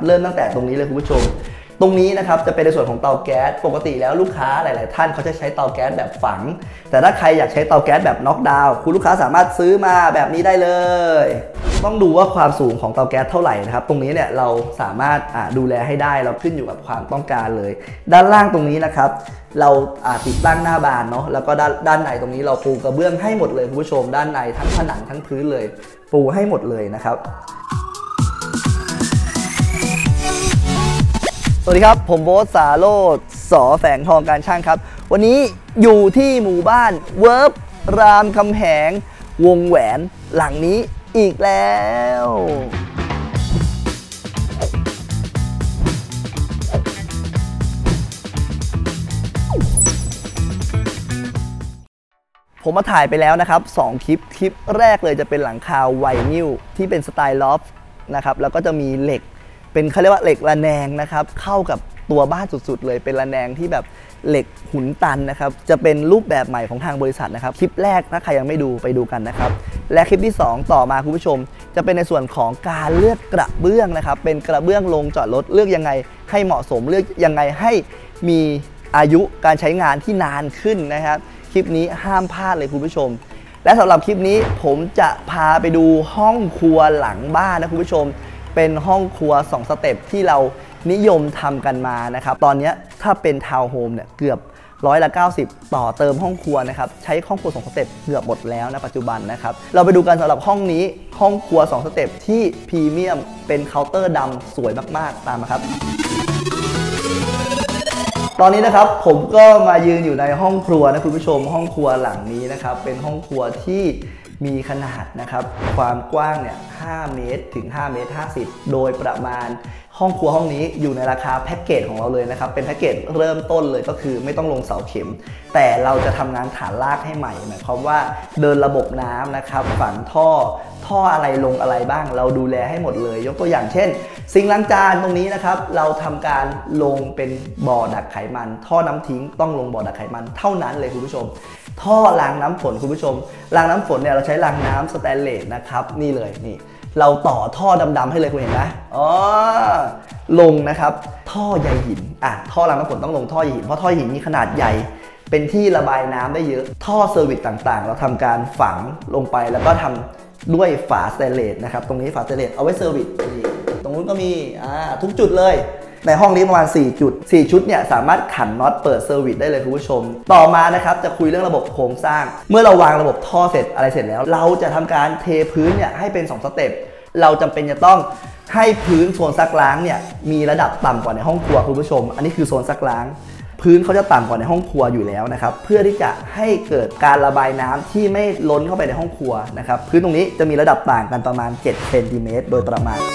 เริ่มตั้งแต่ตรงนี้เลยคุณผู้ชมตรงนี้นะครับจะเป็นในส่วนของเตาแก๊สปกติแล้วลูกค้าหลายๆท่านเขาจะใช้เตาแก๊สแบบฝังแต่ถ้าใครอยากใช้เตาแก๊สแบบน็อกดาวน์คุณลูกค้าสามารถซื้อมาแบบนี้ได้เลยต้องดูว่าความสูงของเตาแก๊สเท่าไหร่นะครับตรงนี้เนี่ยเราสามารถดูแลให้ได้เราขึ้นอยู่กับความต้องการเลยด้านล่างตรงนี้นะครับเราติดตั้งหน้าบานเนาะแล้วก็ด้านในตรงนี้เราปูกระเบื้องให้หมดเลยคุณผู้ชมด้านในทั้งผนังทั้งพื้นเลยปูให้หมดเลยนะครับสวัสดีครับผมโบ๊ท สาโรจน์ ส.แฝงทองการช่างครับวันนี้อยู่ที่หมู่บ้านเวิร์บรามคำแหงวงแหวนหลังนี้อีกแล้วผมมาถ่ายไปแล้วนะครับ2 คลิปแรกเลยจะเป็นหลังคาไวนิลที่เป็นสไตล์ลอฟนะครับแล้วก็จะมีเหล็กเป็นเขาเรียกว่าเหล็กระแนงนะครับเข้ากับตัวบ้านสุดๆเลยเป็นระแนงที่แบบเหล็กหุนตันนะครับจะเป็นรูปแบบใหม่ของทางบริษัทนะครับคลิปแรกถ้าใครยังไม่ดูไปดูกันนะครับและคลิปที่2ต่อมาคุณผู้ชมจะเป็นในส่วนของการเลือกกระเบื้องนะครับเป็นกระเบื้องลงจอดรถเลือกยังไงให้เหมาะสมเลือกยังไงให้มีอายุการใช้งานที่นานขึ้นนะครับคลิปนี้ห้ามพลาดเลยคุณผู้ชมและสำหรับคลิปนี้ผมจะพาไปดูห้องครัวหลังบ้านนะคุณผู้ชมเป็นห้องครัว2 สเต็ปที่เรานิยมทำกันมานะครับตอนนี้ถ้าเป็นทาวน์โฮมเนี่ยเกือบ90%ต่อเติมห้องครัวนะครับใช้ห้องครัว2 สเต็ปเกือบหมดแล้วนะปัจจุบันนะครับเราไปดูกันสำหรับห้องนี้ห้องครัว2 สเต็ปที่พรีเมียมเป็นเคาน์เตอร์ดำสวยมากๆตามมาครับตอนนี้นะครับผมก็มายืนอยู่ในห้องครัวนะคุณผู้ชมห้องครัวหลังนี้นะครับเป็นห้องครัวที่มีขนาดนะครับความกว้างเนี่ย5 เมตรถึง5 เมตร 50โดยประมาณห้องครัวห้องนี้อยู่ในราคาแพ็กเกจของเราเลยนะครับเป็นแพ็กเกจเริ่มต้นเลยก็คือไม่ต้องลงเสาเข็มแต่เราจะทำงานฐานรากให้ใหม่หมายความว่าเดินระบบน้ำนะครับฝังท่ออะไรลงอะไรบ้างเราดูแลให้หมดเลยยกตัวอย่างเช่นซิงค์ล้างจานตรงนี้นะครับเราทำการลงเป็นบ่อดักไขมันท่อน้ำทิ้งต้องลงบ่อดักไขมันเท่านั้นเลยคุณผู้ชมท่อรางน้ำฝนคุณผู้ชมรางน้ำฝนเนี่ยเราใช้รางน้ำสแตนเลสนะครับนี่เลยนี่เราต่อท่อดำๆให้เลยคุณเห็นไหมลงนะครับท่อใยหินท่อรางน้ำฝนต้องลงท่อใยหินเพราะท่อใยหินมีขนาดใหญ่เป็นที่ระบายน้ำได้เยอะท่อเซอร์วิสต่างๆเราทำการฝังลงไปแล้วก็ทำด้วยฝาสแตนเลสนะครับตรงนี้ฝาสแตนเลสเอาไว้เซอร์วิสตรงนู้นก็มีทุกจุดเลยในห้องนี้ประมาณ4 จุด4 ชุดเนี่ยสามารถขันน็อตเปิดเซอร์วิสได้เลยคุณผู้ชมต่อมานะครับจะคุยเรื่องระบบโครงสร้างเมื่อเราวางระบบท่อเสร็จอะไรเสร็จแล้วเราจะทำการเทพื้นเนี่ยให้เป็น2 สเต็ปเราจำเป็นจะต้องให้พื้นโซนซักล้างเนี่ยมีระดับต่ำกว่าในห้องครัวคุณผู้ชมอันนี้คือโซนซักล้างพื้นเขาจะต่ำกว่าในห้องครัวอยู่แล้วนะครับเพื่อที่จะให้เกิดการระบายน้ำที่ไม่ล้นเข้าไปในห้องครัวนะครับพื้นตรงนี้จะมีระดับต่างกันประมาณ7 เซนติเมตรโดยประมาณ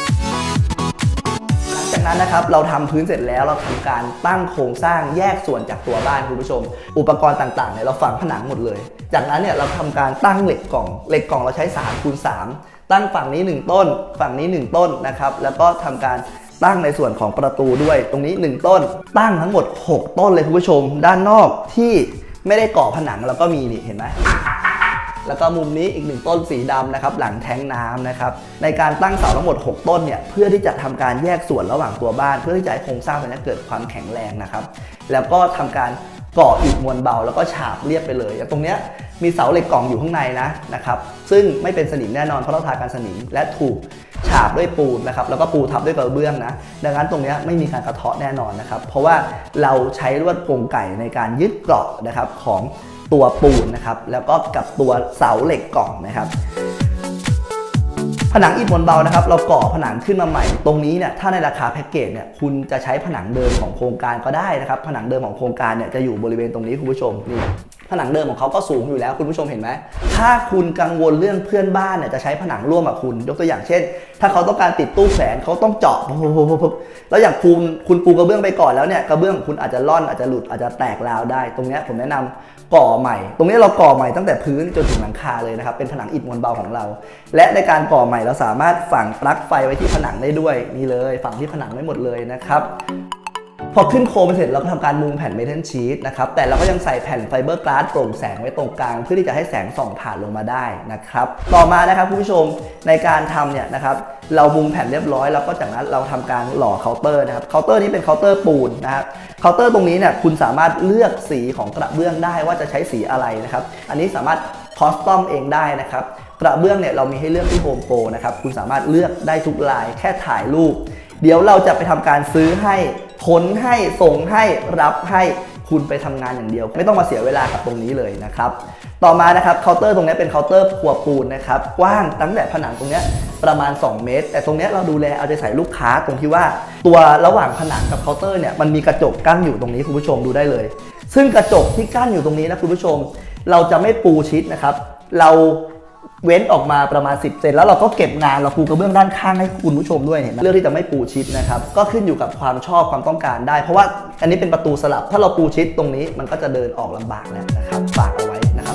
จากนั้นนะครับเราทำพื้นเสร็จแล้วเราทำการตั้งโครงสร้างแยกส่วนจากตัวบ้านคุณผู้ชมอุปกรณ์ต่างๆเนี่ยเราฝังผนังหมดเลยจากนั้นเนี่ยเราทำการตั้งเหล็กกล่องเราใช้3x3ตั้งฝั่งนี้1 ต้นฝั่งนี้1 ต้นนะครับแล้วก็ทำการตั้งในส่วนของประตูด้วยตรงนี้1 ต้นตั้งทั้งหมด6 ต้นเลยคุณผู้ชมด้านนอกที่ไม่ได้ก่อผนังเราก็มีนี่เห็นไหมแล้วก็มุมนี้อีก1 ต้นสีดำนะครับหลังแท้งน้ำนะครับในการตั้งเสาทั้งหมด6 ต้นเนี่ยเพื่อที่จะทำการแยกส่วนระหว่างตัวบ้านเพื่อที่จะให้โครงสร้างมันเกิดความแข็งแรงนะครับแล้วก็ทำการก่ออิฐมวลเบาแล้วก็ฉาบเรียบไปเลยตรงเนี้ยมีเสาเหล็กกล่องอยู่ข้างในนะครับซึ่งไม่เป็นสนิมแน่นอนเพราะเราทากันสนิมและถูกฉาบด้วยปูนนะครับแล้วก็ปูทับด้วยกระเบื้องนะดังนั้นตรงนี้ไม่มีการกระเทาะแน่นอนนะครับเพราะว่าเราใช้ลวดกรงไก่ในการยึดเกราะนะครับของตัวปูนนะครับแล้วก็กับตัวเสาเหล็กกล่องนะครับผนังอิฐมวลเบานะครับเราก่อผนังขึ้นมาใหม่ตรงนี้เนี่ยถ้าในราคาแพ็กเกจเนี่ยคุณจะใช้ผนังเดิมของโครงการก็ได้นะครับผนังเดิมของโครงการเนี่ยจะอยู่บริเวณตรงนี้คุณผู้ชมนี่ผนังเดิมของเขาก็สูงอยู่แล้วคุณผู้ชมเห็นไหมถ้าคุณกังวลเรื่องเพื่อนบ้านเนี่ยจะใช้ผนังร่วมกับคุณยกตัวอย่างเช่นถ้าเขาต้องการติดตู้แขวนเขาต้องเจาะแล้วอย่างคุณปูกระเบื้องไปก่อนแล้วเนี่ยกระเบื้องคุณอาจจะล่อนอาจจะหลุดอาจจะแตกราวได้ตรงนี้ผมแนะนำก่อใหม่ตรงนี้เราก่อใหม่ตั้งแต่พื้นจนถึงหลังคาเลยนะครับเป็นผนังอิฐมวลเบาของเราและในการก่อใหม่เราสามารถฝังปลั๊กไฟไว้ที่ผนังได้ด้วยนี่เลยฝังที่ผนังไว้หมดเลยนะครับพอขึ้นโครงไปเสร็จเราก็ทำการมุงแผ่นเมทัลชีทนะครับแต่เราก็ยังใส่แผ่นไฟเบอร์กลาสโปร่งแสงไว้ตรงกลางเพื่อที่จะให้แสงส่องผ่านลงมาได้นะครับต่อมานะครับคุณผู้ชมในการทำเนี่ยนะครับเรามุงแผ่นเรียบร้อยแล้วก็จากนั้นเราทำการหล่อเคาน์เตอร์นะครับเคาน์เตอร์นี้เป็นเคาน์เตอร์ปูนนะครับเคาน์เตอร์ตรงนี้เนี่ยคุณสามารถเลือกสีของกระเบื้องได้ว่าจะใช้สีอะไรนะครับอันนี้สามารถคอสตอมเองได้นะครับกระเบื้องเนี่ยเรามีให้เลือกที่โฮมโปรนะครับคุณสามารถเลือกได้ทุกลายแค่ถ่ายรูปเดี๋ยวเราจะไปทำการซื้อให้ขนให้ส่งให้รับให้คุณไปทำงานอย่างเดียวไม่ต้องมาเสียเวลากับตรงนี้เลยนะครับต่อมานะครับเคาน์เตอร์ตรงนี้เป็นเคาน์เตอร์ครัวปูนนะครับกว้างตั้งแต่ผนังตรงนี้ประมาณ2 เมตรแต่ตรงนี้เราดูแลเอาใจใส่ลูกค้าตรงที่ว่าตัวระหว่างผนังกับเคาน์เตอร์เนี่ยมันมีกระจกกั้นอยู่ตรงนี้คุณผู้ชมดูได้เลยซึ่งกระจกที่กั้นอยู่ตรงนี้นะคุณผู้ชมเราจะไม่ปูชิดนะครับเราเว้นออกมาประมาณ10 เซนแล้วเราก็เก็บงานเราปูกระเบื้องด้านข้างให้คุณผู้ชมด้วยเห็นไหมเลือกที่จะไม่ปูชิดนะครับก็ขึ้นอยู่กับความชอบความต้องการได้เพราะว่าอันนี้เป็นประตูสลับถ้าเราปูชิดตรงนี้มันก็จะเดินออกลำบากแล้วนะครับฝากเอาไว้นะครับ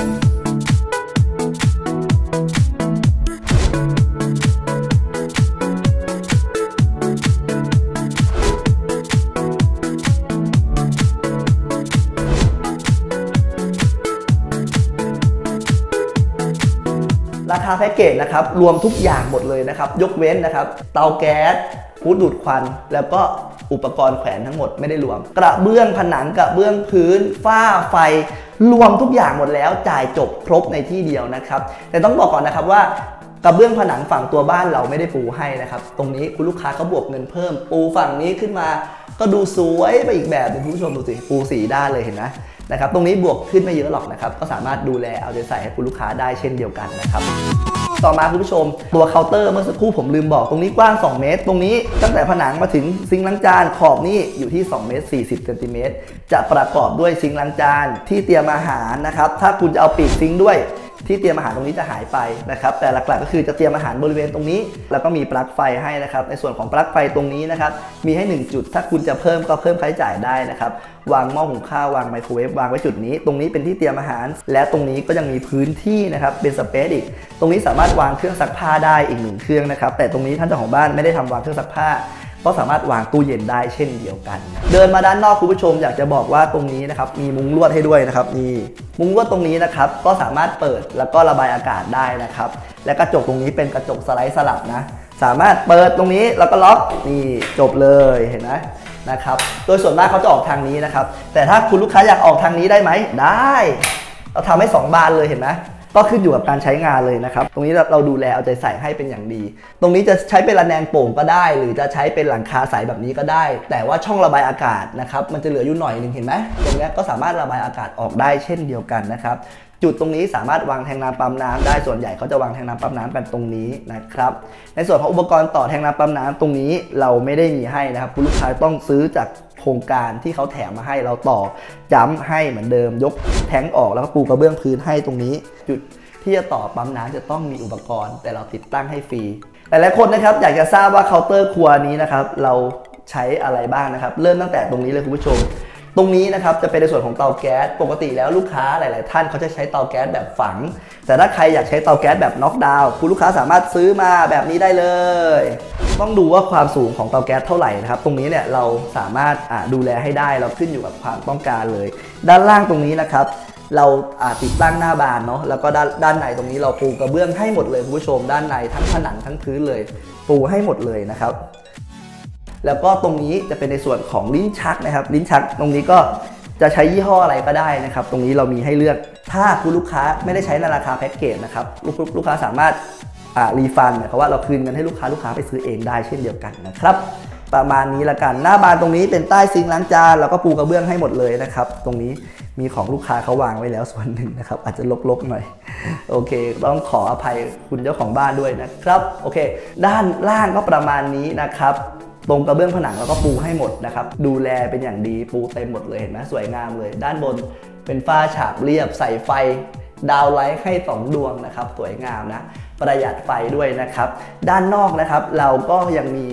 ราคาแพ็กเกจนะครับรวมทุกอย่างหมดเลยนะครับยกเว้นนะครับเตาแก๊สฟูดดูดควันแล้วก็อุปกรณ์แขวนทั้งหมดไม่ได้รวมกระเบื้องผนังกระเบื้องพื้นฝ้าไฟรวมทุกอย่างหมดแล้วจ่ายจบครบในที่เดียวนะครับแต่ต้องบอกก่อนนะครับว่ากระเบื้องผนังฝั่งตัวบ้านเราไม่ได้ปูให้นะครับตรงนี้คุณลูกค้าก็บวกเงินเพิ่มปูฝั่งนี้ขึ้นมาก็ดูสวยไปอีกแบบนึงคุณผู้ชมดูสิปู4 ด้านเลยเห็นไหมนะครับตรงนี้บวกขึ้นไม่เยอะหรอกนะครับก็สามารถดูแลเอาใจใส่ให้คุณลูกค้าได้เช่นเดียวกันนะครับต่อมาคุณผู้ชมตัวเคาน์เตอร์เมื่อสักครู่ผมลืมบอกตรงนี้กว้าง2 เมตรตรงนี้ตั้งแต่ผนังมาถึงซิงค์ล้างจานขอบนี่อยู่ที่2 เมตร 40 เซนติเมตรจะประกอบด้วยซิงค์ล้างจานที่เตรียมอาหารนะครับถ้าคุณจะเอาปีกซิงค์ด้วยที่เตรียมอาหารตรงนี้จะหายไปนะครับแต่หลักๆก็คือจะเตรียมอาหารบริเวณตรงนี้แล้วก็มีปลั๊กไฟให้นะครับในส่วนของปลั๊กไฟตรงนี้นะครับมีให้1 จุดถ้าคุณจะเพิ่มก็เพิ่มค่าใช้จ่ายได้นะครับวางหม้อหุงข้าววางไมโครเวฟวางไว้จุดนี้ตรงนี้เป็นที่เตรียมอาหารและตรงนี้ก็ยังมีพื้นที่นะครับเป็นสเปซอีกตรงนี้สามารถวางเครื่องซักผ้าได้อีก1 เครื่องนะครับแต่ตรงนี้ท่านเจ้าของบ้านไม่ได้ทำวางเครื่องซักผ้าก็สามารถวางตู้เย็นได้เช่นเดียวกันเดินมาด้านนอกคุณผู้ชมอยากจะบอกว่าตรงนี้นะครับมีมุ้งลวดให้ด้วยนะครับนี่มุ้งลวดตรงนี้นะครับก็สามารถเปิดแล้วก็ระบายอากาศได้นะครับและกระจกตรงนี้เป็นกระจกสไลด์สลับนะสามารถเปิดตรงนี้แล้วก็ล็อกนี่จบเลยเห็นไหมนะครับโดยส่วนมากเขาจะออกทางนี้นะครับแต่ถ้าคุณลูกค้าอยากออกทางนี้ได้ไหมได้เราทำให้2 บานเลยเห็นไหมก็ขึ้นอยู่กับการใช้งานเลยนะครับตรงนี้เราดูแลเอาใจใส่ให้เป็นอย่างดีตรงนี้จะใช้เป็นระแนงโป่งก็ได้หรือจะใช้เป็นหลังคาใสแบบนี้ก็ได้แต่ว่าช่องระบายอากาศนะครับมันจะเหลืออยู่หน่อยนึงเห็นไหมตรงนี้ก็สามารถระบายอากาศออกได้เช่นเดียวกันนะครับจุดตรงนี้สามารถวางแทงน้ำปั๊มน้ำได้ส่วนใหญ่เขาจะวางแทงน้ำปั๊มน้ำกันตรงนี้นะครับในส่วนของอุปกรณ์ต่อแทงน้ำปั๊มน้ำตรงนี้เราไม่ได้มีให้นะครับคุณลูกค้าต้องซื้อจากโครงการที่เขาแถมมาให้เราต่อจ้ำให้เหมือนเดิมยกแทงออกแล้วก็ปูกระเบื้องพื้นให้ตรงนี้จุดที่จะต่อปั๊มน้ำจะต้องมีอุปกรณ์แต่เราติดตั้งให้ฟรีหลายๆคนนะครับอยากจะทราบว่าเคาน์เตอร์ครัวนี้นะครับเราใช้อะไรบ้างนะครับเริ่มตั้งแต่ตรงนี้เลยคุณผู้ชมตรงนี้นะครับจะเป็นในส่วนของเตาแก๊สปกติแล้วลูกค้าหลายๆท่านเขาจะใช้เตาแก๊สแบบฝังแต่ถ้าใครอยากใช้เตาแก๊สแบบน็อกดาวน์คุณลูกค้าสามารถซื้อมาแบบนี้ได้เลยต้องดูว่าความสูงของเตาแก๊สเท่าไหร่นะครับตรงนี้เนี่ยเราสามารถดูแลให้ได้เราขึ้นอยู่กับความต้องการเลยด้านล่างตรงนี้นะครับเราติดตั้งหน้าบานเนาะแล้วก็ด้านในตรงนี้เราปูกระเบื้องให้หมดเลยคุณผู้ชมด้านในทั้งผนังทั้งพื้นเลยปูให้หมดเลยนะครับแล้วก็ตรงนี้จะเป็นในส่วนของลิ้นชักนะครับลิ้นชักตรงนี้ก็จะใช้ยี่ห้ออะไรก็ได้นะครับตรงนี้เรามีให้เลือกถ้าคุณลูกค้าไม่ได้ใช้ในราคาแพ็กเกจนะครับลูกค้าสามารถรีฟันหมายความว่าเราคืนเงินให้ลูกค้าไปซื้อเองได้เช่นเดียวกันนะครับประมาณนี้ละกันหน้าบานตรงนี้เป็นใต้ซิงค์ล้างจานแล้วก็ปูกระเบื้องให้หมดเลยนะครับตรงนี้มีของลูกค้าเขาวางไว้แล้วส่วนหนึ่งนะครับอาจจะรกๆหน่อยโอเคต้องขออภัยคุณเจ้าของบ้านด้วยนะครับโอเคด้านล่างก็ประมาณนี้นะครับตรงกระเบื้องผนังแล้วก็ปูให้หมดนะครับดูแลเป็นอย่างดีปูเต็มหมดเลยเห็นไหมสวยงามเลยด้านบนเป็นฝ้าฉาบเรียบใส่ไฟดาวไลท์ให้2 ดวงนะครับสวยงามนะประหยัดไฟด้วยนะครับด้านนอกนะครับเราก็ยังมี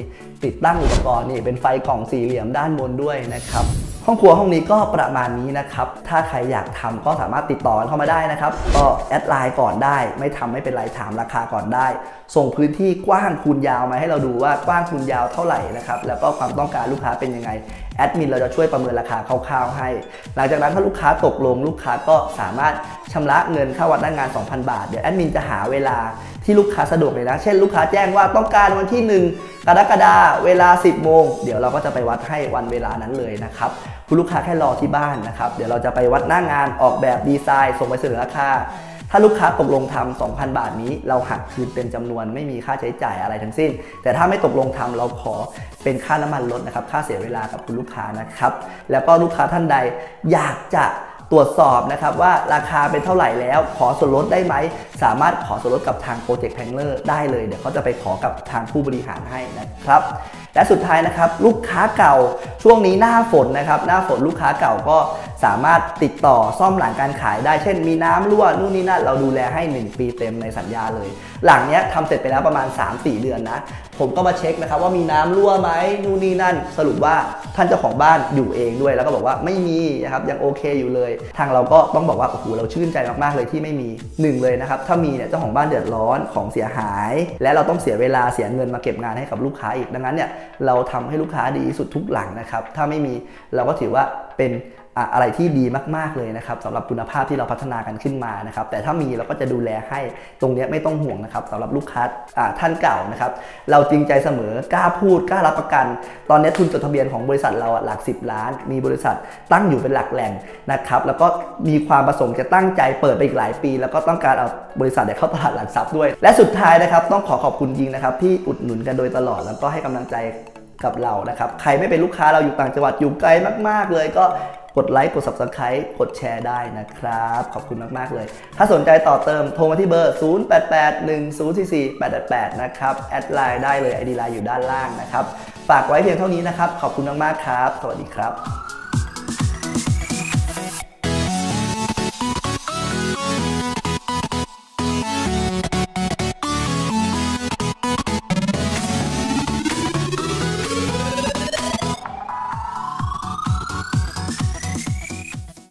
ติดตั้งอุปกรณ์นี่เป็นไฟกล่องสี่เหลี่ยมด้านบนด้วยนะครับห้องครัวห้องนี้ก็ประมาณนี้นะครับถ้าใครอยากทำก็สามารถติดต่อกันเข้ามาได้นะครับก็แอดไลน์ก่อนได้ไม่ทำไม่เป็นไรถามราคาก่อนได้ส่งพื้นที่กว้างคูณยาวมาให้เราดูว่ากว้างคูณยาวเท่าไหร่นะครับแล้วก็ความต้องการลูกค้าเป็นยังไงแอดมินเราจะช่วยประเมินราคาคร่าวๆให้หลังจากนั้นถ้าลูกค้าตกลงลูกค้าก็สามารถชำระเงินค่าวัดหน้างาน 2,000 บาทเดี๋ยวแอดมินจะหาเวลาที่ลูกค้าสะดวกเลยนะเช่นลูกค้าแจ้งว่าต้องการวันที่1 กรกฎาคมเวลา 10 โมงเดี๋ยวเราก็จะไปวัดให้วันเวลานั้นเลยนะครับคุณลูกค้าแค่รอที่บ้านนะครับเดี๋ยวเราจะไปวัดหน้างานออกแบบดีไซน์ส่งไปเสนอราคาถ้าลูกค้าตกลงทำ 2,000 บาทนี้เราหักคืนเต็มจำนวนไม่มีค่าใช้จ่ายอะไรทั้งสิ้นแต่ถ้าไม่ตกลงทำเราขอเป็นค่าน้ำมันลดนะครับค่าเสียเวลากับคุณลูกค้านะครับแล้วก็ลูกค้าท่านใดอยากจะตรวจสอบนะครับว่าราคาเป็นเท่าไหร่แล้วขอส่วนลดได้ไหมสามารถขอส่วนลดกับทาง Project Planner ได้เลยเดี๋ยวเขาจะไปขอกับทางผู้บริหารให้นะครับและสุดท้ายนะครับลูกค้าเก่าช่วงนี้หน้าฝนนะครับหน้าฝนลูกค้าเก่าก็สามารถติดต่อซ่อมหลังการขายได้เช่นมีน้ำรั่วนู่นนี่นั่นเราดูแลให้1 ปีเต็มในสัญญาเลยหลังนี้ทำเสร็จไปแล้วประมาณ 3-4 เดือนนะผมก็มาเช็คนะครับว่ามีน้ำรั่วไหมนู่นนี่นั่นสรุปว่าท่านเจ้าของบ้านอยู่เองด้วยแล้วก็บอกว่าไม่มีนะครับยังโอเคอยู่เลยทางเราก็ต้องบอกว่าโอ้โหเราชื่นใจมากๆเลยที่ไม่มี1เลยนะครับถ้ามีเนี่ยเจ้าของบ้านเดือดร้อนของเสียหายและเราต้องเสียเวลาเสียเงินมาเก็บงานให้กับลูกค้าอีกดังนั้นเนี่ยเราทำให้ลูกค้าดีที่สุดทุกหลังนะครับถ้าไม่มีเราก็ถือว่าเป็นอะไรที่ดีมากๆเลยนะครับสำหรับคุณภาพที่เราพัฒนากันขึ้นมานะครับแต่ถ้ามีเราก็จะดูแลให้ตรงนี้ไม่ต้องห่วงนะครับสำหรับลูกค้าท่านเก่านะครับเราจริงใจเสมอกล้าพูดกล้ารับประกันตอนนี้ทุนจดทะเบียนของบริษัทเราหลัก10 ล้านมีบริษัทตั้งอยู่เป็นหลักแหล่งนะครับแล้วก็มีความประสงค์จะตั้งใจเปิดไปอีกหลายปีแล้วก็ต้องการเอาบริษัทเข้าตลาดหลักทรัพย์ด้วยและสุดท้ายนะครับต้องขอบคุณจริงนะครับที่อุดหนุนกันโดยตลอดแล้วก็ให้กำลังใจกับเรานะครับใครไม่เป็นลูกค้าเราอยู่ต่างจังหวัดอยู่ไกลมากๆเลยก็กดไลค์กด Subscribe กดแชร์ได้นะครับขอบคุณมากๆเลยถ้าสนใจต่อเติมโทรมาที่เบอร์ 0881044888 นะครับแอดไลน์ได้เลย ID ไลน์อยู่ด้านล่างนะครับฝากไว้เพียงเท่านี้นะครับขอบคุณมากๆครับสวัสดีครับ